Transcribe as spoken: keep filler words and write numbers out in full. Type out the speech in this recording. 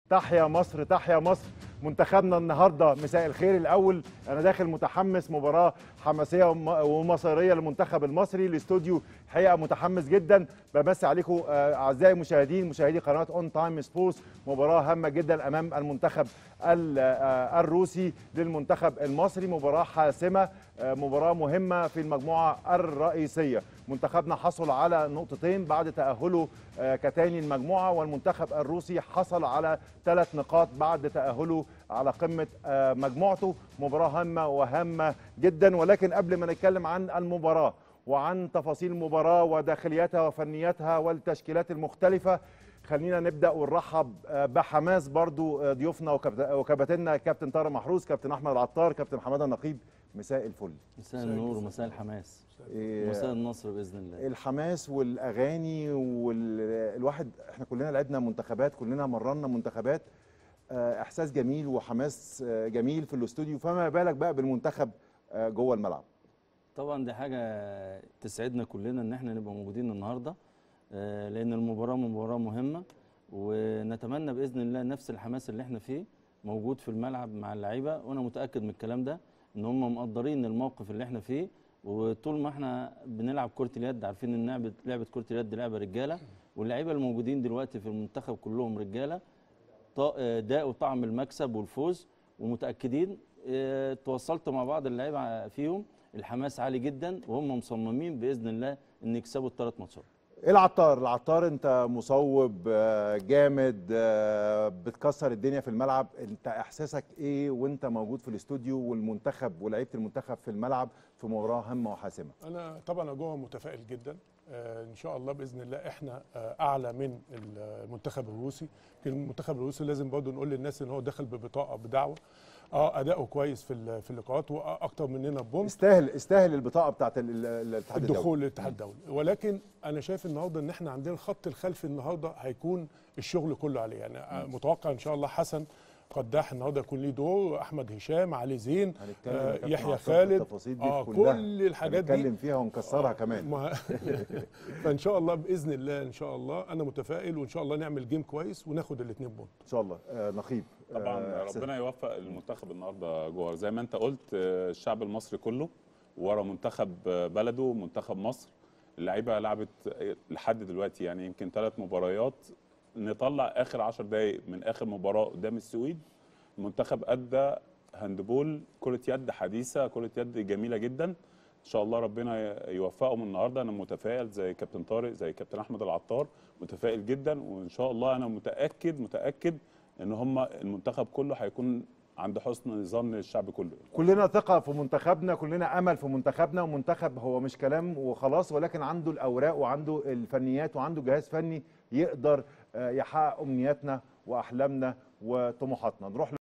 تحيا مصر تحيا مصر. منتخبنا النهارده مساء الخير. الاول انا داخل متحمس، مباراه حماسيه ومصيريه للمنتخب المصري. الاستوديو حقيقه متحمس جدا. بمسي عليكم اعزائي المشاهدين، مشاهدي قناه اون تايم سبورتس. مباراه هامه جدا امام المنتخب الروسي للمنتخب المصري، مباراه حاسمه، مباراه مهمه في المجموعه الرئيسيه. منتخبنا حصل على نقطتين بعد تاهله كتاني المجموعه، والمنتخب الروسي حصل على ثلاث نقاط بعد تاهله على قمه مجموعته. مباراه هامه وهامه جدا. ولكن قبل ما نتكلم عن المباراه وعن تفاصيل المباراه وداخلياتها وفنياتها والتشكيلات المختلفه، خلينا نبدا ونرحب بحماس برضو ضيوفنا وكباتننا، كابتن طارق محروس، كابتن احمد العطار، كابتن حماده النقيب. مساء الفل. مساء النور ومساء الحماس ومساء النصر باذن الله. الحماس والاغاني والواحد، احنا كلنا لعبنا منتخبات، كلنا مرنا منتخبات، احساس جميل وحماس جميل في الاستوديو، فما بالك بقى بالمنتخب جوه الملعب. طبعا دي حاجه تسعدنا كلنا ان احنا نبقى موجودين النهارده، لان المباراه مباراه مهمه، ونتمنى باذن الله نفس الحماس اللي احنا فيه موجود في الملعب مع اللعيبه، وانا متاكد من الكلام ده ان هم مقدرين الموقف اللي احنا فيه. وطول ما احنا بنلعب كره اليد عارفين ان لعبه لعبه كره اليد لعبه رجاله، واللعيبه الموجودين دلوقتي في المنتخب كلهم رجاله داقوا طعم المكسب والفوز، ومتاكدين اه تواصلت مع بعض اللعيبه فيهم الحماس عالي جدا، وهم مصممين باذن الله ان يكسبوا الثلاث ماتشات. ايه العطار؟ العطار انت مصوب جامد، بتكسر الدنيا في الملعب، انت احساسك ايه وانت موجود في الاستوديو والمنتخب ولعيبه المنتخب في الملعب في مباراه هامه وحاسمه؟ انا طبعا جوه متفائل جدا، ان شاء الله باذن الله احنا اعلى من المنتخب الروسي. المنتخب الروسي لازم برضه نقول للناس ان هو دخل ببطاقه بدعوه، اه اداؤه كويس في في اللقاءات واكتر مننا ببوم، استاهل استاهل البطاقه بتاعت الاتحاد الدولي، الدخول للاتحاد الدولي. ولكن انا شايف النهارده ان احنا عندنا الخط الخلفي النهارده هيكون الشغل كله عليه، يعني متوقع ان شاء الله حسن قداح النهارده يكون ليه دور، احمد هشام، علي زين، آه يحيى خالد، التفاصيل دي آه كلها كل الحاجات دي هنتكلم فيها ونكسرها آه كمان. فان شاء الله باذن الله ان شاء الله انا متفائل، وان شاء الله نعمل جيم كويس وناخد الاثنين بونت ان شاء الله. آه نقيب، طبعا آه ربنا يوفق المنتخب النهارده جوه، زي ما انت قلت آه الشعب المصري كله ورا منتخب بلده منتخب مصر. اللعيبه لعبت لحد دلوقتي يعني يمكن ثلاث مباريات، نطلع اخر عشر دقائق من اخر مباراه قدام السويد، المنتخب ادى هاندبول، كره يد حديثه، كره يد جميله جدا. ان شاء الله ربنا يوفقهم النهارده. انا متفائل زي كابتن طارق زي كابتن احمد العطار، متفائل جدا، وان شاء الله انا متاكد متاكد ان هم المنتخب كله هيكون عند حسن ظن الشعب كله. كلنا ثقه في منتخبنا، كلنا امل في منتخبنا، ومنتخب هو مش كلام وخلاص، ولكن عنده الاوراق وعنده الفنيات وعنده جهاز فني يقدر يحقق امنياتنا واحلامنا وطموحاتنا. نروح